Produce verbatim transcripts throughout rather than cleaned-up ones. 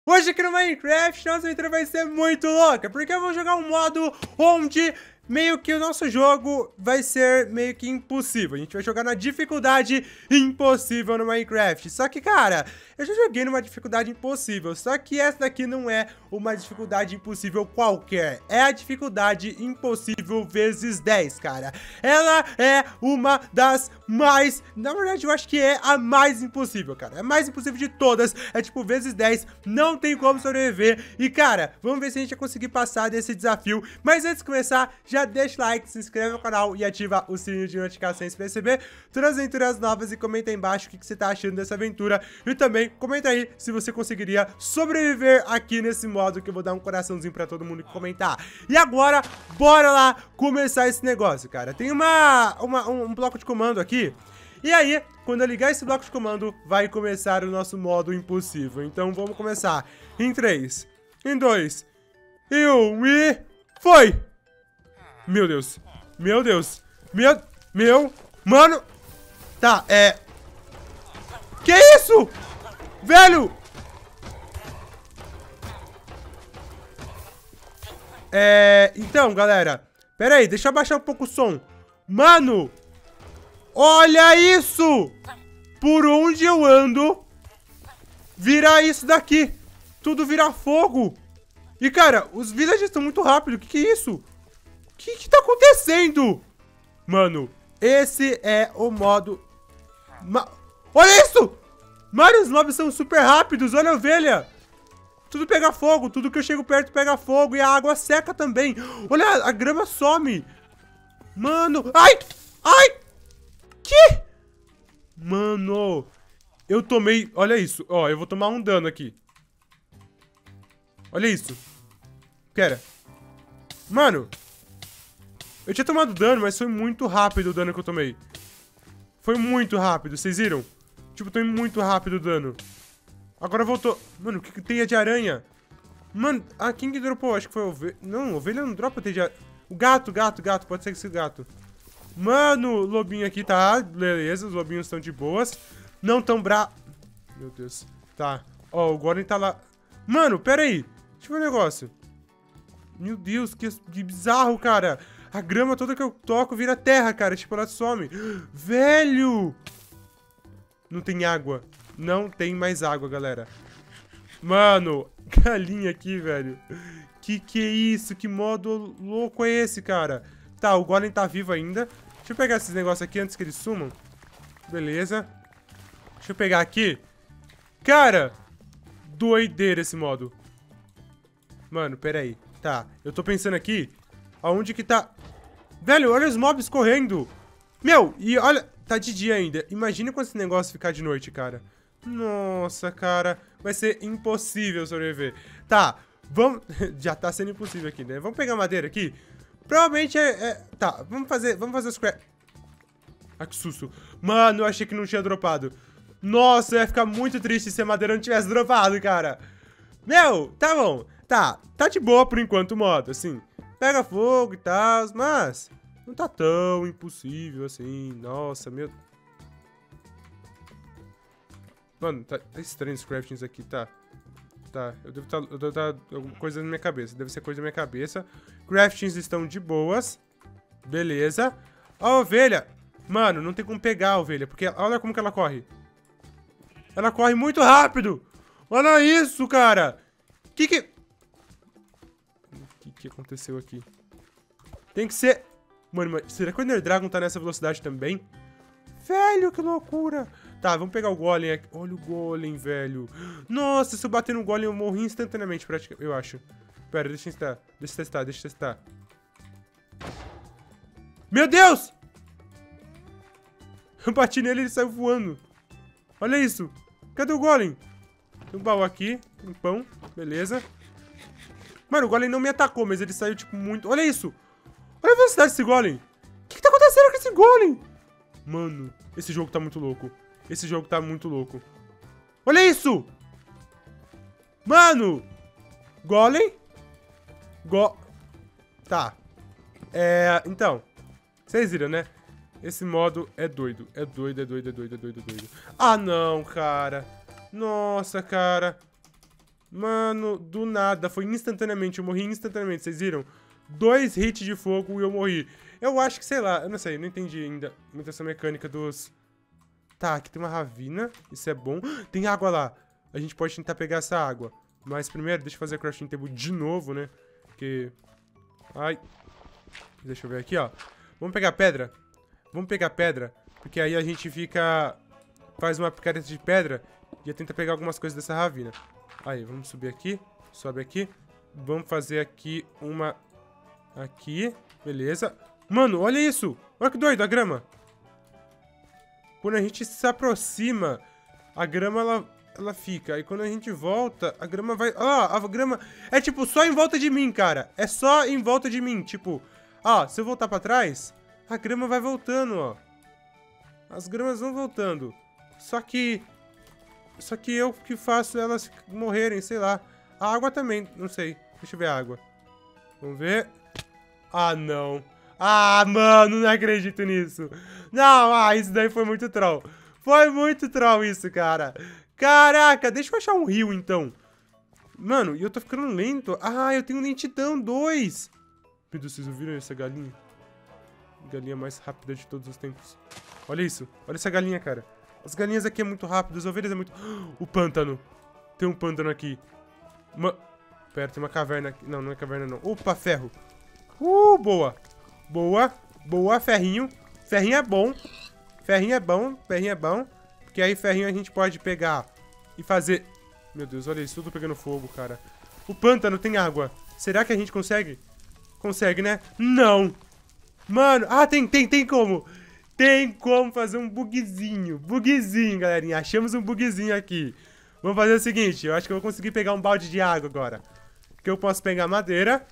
Hoje aqui no Minecraft, nossa aventura vai ser muito louca, porque eu vou jogar um modo onde meio que o nosso jogo vai ser meio que impossível. A gente vai jogar na dificuldade impossível no Minecraft. Só que, cara, eu já joguei numa dificuldade impossível, só que essa daqui não é uma dificuldade impossível qualquer. É a dificuldade impossível vezes dez, cara. Ela é uma das mais... Na verdade, eu acho que é a mais impossível, cara. É a mais impossível de todas. É tipo vezes dez, não tem como sobreviver. E, cara, vamos ver se a gente vai conseguir passar desse desafio. Mas antes de começar, já deixa o like, se inscreve no canal e ativa o sininho de notificações para receber todas as aventuras novas. E comenta aí embaixo o que, que você tá achando dessa aventura. E também comenta aí se você conseguiria sobreviver aqui nesse modo, que eu vou dar um coraçãozinho pra todo mundo que comentar. E agora, bora lá começar esse negócio, cara. Tem uma, uma um, um bloco de comando aqui. E aí, quando eu ligar esse bloco de comando, vai começar o nosso modo impossível. Então vamos começar em três, em dois, em um e... foi! Meu Deus, meu Deus, meu, meu, mano. Tá, é... Que isso? Velho! É... Então, galera, pera aí, deixa eu abaixar um pouco o som. Mano, olha isso! Por onde eu ando, vira isso daqui. Tudo vira fogo. E, cara, os villagers estão muito rápidos. O que, que é isso? O que, que tá acontecendo? Mano, esse é o modo... Ma... Olha isso! Mano, os mobs são super rápidos. Olha a ovelha. Tudo pega fogo. Tudo que eu chego perto pega fogo. E a água seca também. Olha, a grama some. Mano. Ai! Ai! Que? Mano. Eu tomei... Olha isso. Ó, eu vou tomar um dano aqui. Olha isso. Pera. Mano. Eu tinha tomado dano, mas foi muito rápido o dano que eu tomei. Foi muito rápido, vocês viram? Tipo, tomei muito rápido o dano. Agora voltou. Mano, o que, que teia de aranha? Mano, ah, quem que dropou? Acho que foi a ovelha. Não, ovelha não dropa teia de aranha. O gato, gato, gato. Pode ser que esse gato. Mano, o lobinho aqui tá... Beleza, os lobinhos estão de boas. Não tão bra... Meu Deus. Tá. Ó, o Golem tá lá. Mano, pera aí. Deixa eu ver um negócio. Meu Deus, que, que bizarro, cara. A grama toda que eu toco vira terra, cara. Tipo, ela some. Velho! Não tem água. Não tem mais água, galera. Mano, galinha aqui, velho. Que que é isso? Que modo louco é esse, cara? Tá, o Golem tá vivo ainda. Deixa eu pegar esses negócios aqui antes que eles sumam. Beleza. Deixa eu pegar aqui. Cara, doideira esse modo. Mano, pera aí. Tá, eu tô pensando aqui. Aonde que tá... Velho, olha os mobs correndo. Meu, e olha... Tá de dia ainda. Imagina quando esse negócio ficar de noite, cara. Nossa, cara. Vai ser impossível sobreviver. Tá, vamos... Já tá sendo impossível aqui, né? Vamos pegar madeira aqui. Provavelmente é... é... Tá, vamos fazer... Vamos fazer os craft... Ah, que susto. Mano, eu achei que não tinha dropado. Nossa, eu ia ficar muito triste se a madeira não tivesse dropado, cara. Meu, tá bom. Tá, tá de boa por enquanto o modo, assim. Pega fogo e tal, mas não tá tão impossível assim. Nossa, meu... Mano, tá, tá estranho os craftings aqui, tá? Tá, eu devo estar... Tá, eu devo estar... Tá, alguma coisa na minha cabeça. Deve ser coisa na minha cabeça. Craftings estão de boas. Beleza. A ovelha... Mano, não tem como pegar a ovelha, porque olha como que ela corre. Ela corre muito rápido. Olha isso, cara. Que que... O que que aconteceu aqui? Tem que ser... Mano, mas será que o Ender Dragon tá nessa velocidade também? Velho, que loucura. Tá, vamos pegar o Golem aqui. Olha o Golem, velho. Nossa, se eu bater no Golem eu morro instantaneamente, praticamente, eu acho. Pera, deixa eu testar. Deixa eu testar, deixa eu testar. Meu Deus! Eu bati nele e ele saiu voando. Olha isso. Cadê o Golem? Tem um baú aqui. Um pão. Beleza. Mano, o Golem não me atacou, mas ele saiu, tipo, muito... Olha isso. Olha a velocidade desse Golem. O que, que tá acontecendo com esse Golem? Mano, esse jogo tá muito louco. Esse jogo tá muito louco. Olha isso. Mano. Golem. Go... Tá. É... Então. Vocês viram, né? Esse modo é doido. É doido, é doido, é doido, é doido, é doido. Ah, não, cara. Nossa, cara. Mano, do nada. Foi instantaneamente. Eu morri instantaneamente, vocês viram? Dois hits de fogo e eu morri. Eu acho que, sei lá, eu não sei, eu não entendi ainda muito essa mecânica dos... Tá, aqui tem uma ravina, isso é bom. Tem água lá. A gente pode tentar pegar essa água. Mas primeiro, deixa eu fazer a crafting table de novo, né? Porque... Ai. Deixa eu ver aqui, ó. Vamos pegar pedra. Vamos pegar pedra. Porque aí a gente fica... Faz uma picareta de pedra e tenta pegar algumas coisas dessa ravina. Aí, vamos subir aqui. Sobe aqui. Vamos fazer aqui uma... Aqui. Beleza. Mano, olha isso. Olha que doido, a grama. Quando a gente se aproxima, a grama, ela, ela fica. Aí quando a gente volta, a grama vai... Ah, a grama... É tipo, só em volta de mim, cara. É só em volta de mim. Tipo, ó, se eu voltar pra trás, a grama vai voltando, ó. As gramas vão voltando. Só que... Só que eu que faço elas morrerem, sei lá. A água também, não sei. Deixa eu ver a água. Vamos ver. Ah, não. Ah, mano, não acredito nisso. Não, ah, isso daí foi muito troll. Foi muito troll isso, cara. Caraca, deixa eu achar um rio, então. Mano, e eu tô ficando lento. Ah, eu tenho lentidão dois. Meu Deus, vocês ouviram essa galinha? Galinha mais rápida de todos os tempos. Olha isso. Olha essa galinha, cara. As galinhas aqui é muito rápido, as ovelhas é muito... O pântano. Tem um pântano aqui. Uma... Pera, tem uma caverna aqui. Não, não é caverna, não. Opa, ferro. Uh, boa. Boa. Boa, ferrinho. Ferrinho é bom. Ferrinho é bom. Ferrinho é bom. Porque aí ferrinho a gente pode pegar e fazer... Meu Deus, olha isso. Tudo pegando fogo, cara. O pântano tem água. Será que a gente consegue? Consegue, né? Não. Mano. Ah, tem, tem, tem como. Tem como fazer um bugzinho. Bugzinho, galerinha. Achamos um bugzinho aqui. Vamos fazer o seguinte. Eu acho que eu vou conseguir pegar um balde de água agora. Que eu posso pegar madeira.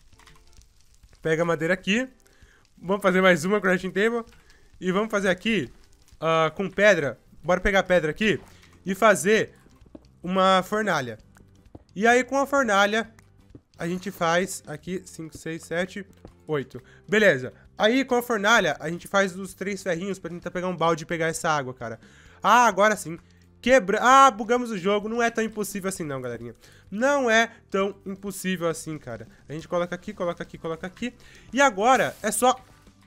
Pega a madeira aqui. Vamos fazer mais uma crafting table. E vamos fazer aqui uh, com pedra. Bora pegar a pedra aqui e fazer uma fornalha. E aí com a fornalha a gente faz aqui cinco, seis, sete, oito. Beleza. Aí com a fornalha a gente faz os três ferrinhos pra tentar pegar um balde e pegar essa água, cara. Ah, agora sim. Quebra... Ah, bugamos o jogo. Não é tão impossível assim não, galerinha. Não é tão impossível assim, cara. A gente coloca aqui, coloca aqui, coloca aqui. E agora é só...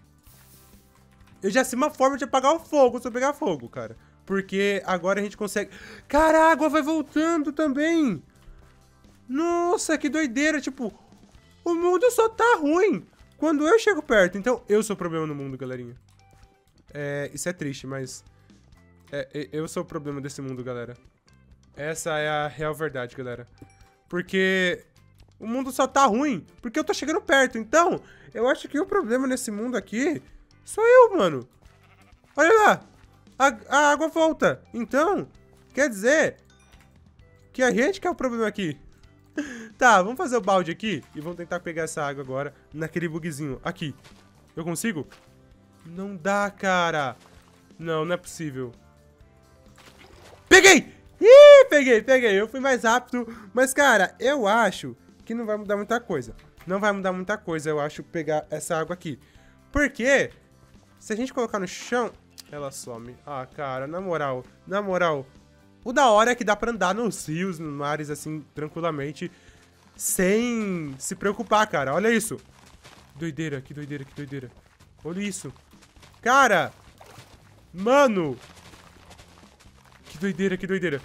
Eu já sei uma forma de apagar o fogo se eu pegar fogo, cara. Porque agora a gente consegue... Cara, a água vai voltando também. Nossa, que doideira. Tipo, o mundo só tá ruim quando eu chego perto. Então, eu sou o problema no mundo, galerinha. É, isso é triste, mas... É, eu sou o problema desse mundo, galera. Essa é a real verdade, galera. Porque o mundo só tá ruim porque eu tô chegando perto. Então, eu acho que o problema nesse mundo aqui sou eu, mano. Olha lá. A, a água volta. Então, quer dizer que a gente que é o problema aqui. Tá, vamos fazer o balde aqui e vamos tentar pegar essa água agora naquele bugzinho. Aqui. Eu consigo? Não dá, cara. Não, não é possível. Peguei! Ih, peguei, peguei. Eu fui mais rápido. Mas, cara, eu acho que não vai mudar muita coisa. Não vai mudar muita coisa, eu acho, pegar essa água aqui. Porque se a gente colocar no chão, ela some. Ah, cara, na moral, na moral. O da hora é que dá pra andar nos rios, nos mares, assim, tranquilamente. Sem se preocupar, cara. Olha isso. Doideira, que doideira, que doideira. Olha isso. Cara. Mano. Que doideira, que doideira.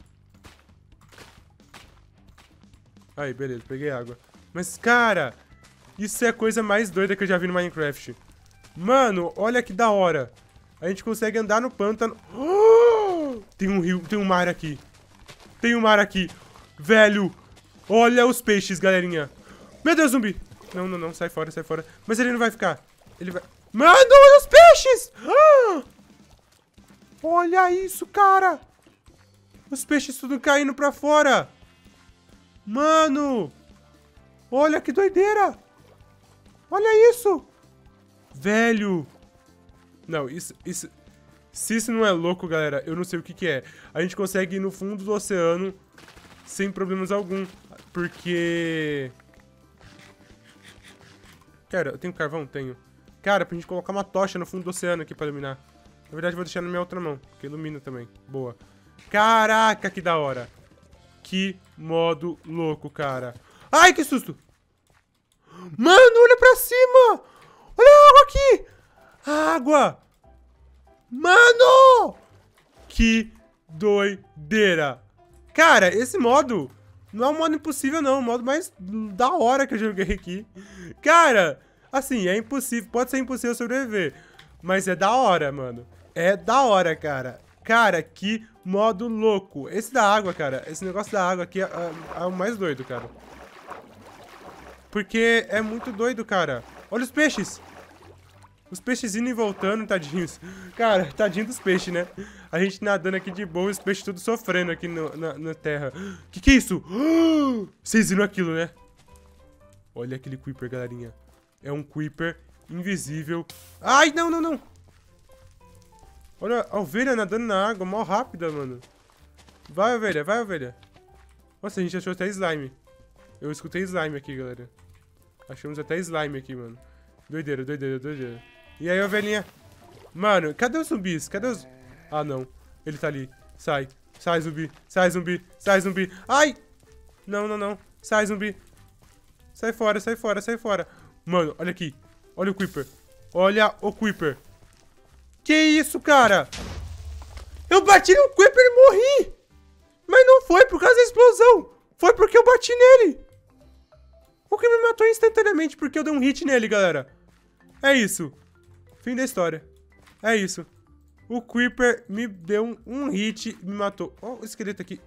Aí, beleza, peguei água. Mas, cara, isso é a coisa mais doida que eu já vi no Minecraft. Mano, olha que da hora. A gente consegue andar no pântano. Oh! Tem um rio, tem um mar aqui. Tem um mar aqui. Velho, olha os peixes, galerinha. Meu Deus, zumbi. Não, não, não, sai fora, sai fora. Mas ele não vai ficar. Ele vai... Mano, olha os peixes! Ah! Olha isso, cara! Os peixes tudo caindo pra fora! Mano! Olha que doideira! Olha isso! Velho! Não, isso, isso... Se isso não é louco, galera, eu não sei o que que é. A gente consegue ir no fundo do oceano sem problemas algum. Porque... Cara, eu tenho carvão? Tenho. Cara, pra gente colocar uma tocha no fundo do oceano aqui pra iluminar. Na verdade, eu vou deixar na minha outra mão, que ilumina também. Boa. Caraca, que da hora. que modo louco, cara. Ai, que susto. Mano, olha pra cima. Olha a água aqui. A água. Mano. Que doideira. Cara, esse modo não é um modo impossível, não. É um modo mais da hora que eu joguei aqui. Cara, assim, é impossível. Pode ser impossível sobreviver. Mas é da hora, mano. É da hora, cara. Cara, que modo louco. Esse da água, cara. Esse negócio da água aqui é, é, é o mais doido, cara. Porque é muito doido, cara. Olha os peixes. Os peixes indo e voltando, tadinhos. Cara, tadinho dos peixes, né? A gente nadando aqui de boa, os peixes tudo sofrendo aqui no, na, na terra. Que que é isso? Vocês viram aquilo, né? Olha aquele Creeper, galerinha. É um Creeper invisível. Ai, não, não, não. Olha a ovelha nadando na água, mal rápida, mano. Vai, ovelha, vai, ovelha. Nossa, a gente achou até slime. Eu escutei slime aqui, galera. Achamos até slime aqui, mano. Doideira, doideira, doideira. E aí, ovelhinha? Mano, cadê os zumbis? Cadê os... Ah, não. Ele tá ali. Sai. Sai, zumbi. Sai, zumbi. Sai, zumbi. Ai! Não, não, não. Sai, zumbi. Sai fora, sai fora, sai fora. Mano, olha aqui. Olha o Creeper. Olha o Creeper. Que isso, cara? Eu bati no Creeper e morri. Mas não foi por causa da explosão. Foi porque eu bati nele. O que me matou instantaneamente porque eu dei um hit nele, galera. É isso. Fim da história. É isso. O Creeper me deu um, um hit e me matou. Ó, oh, o esqueleto aqui.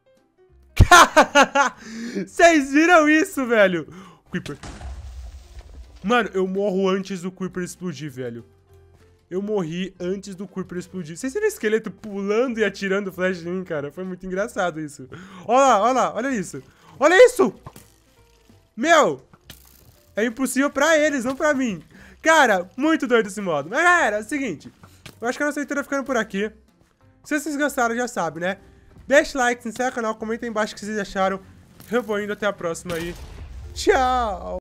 Vocês viram isso, velho? Creeper. Mano, eu morro antes do Creeper explodir, velho. Eu morri antes do Creeper explodir. Vocês viram o esqueleto pulando e atirando flash em mim, cara? Foi muito engraçado isso. Olha lá, olha lá, olha isso. Olha isso! Meu! É impossível pra eles, não pra mim. Cara, muito doido esse modo. Mas, galera, é o seguinte. Eu acho que a nossa leitura vai ficando por aqui. Se vocês gostaram, já sabe, né? Deixa o like, se inscreve no canal, comenta aí embaixo o que vocês acharam. Eu vou indo, até a próxima aí. Tchau!